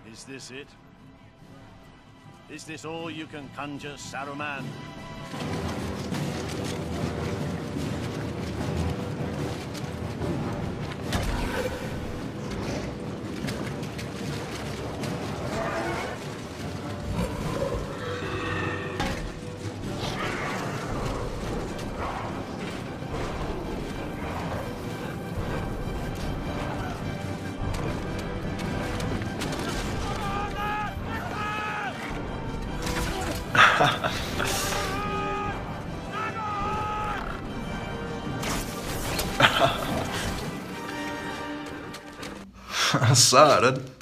Is this it? Is this all you can conjure, Saruman? I saw it.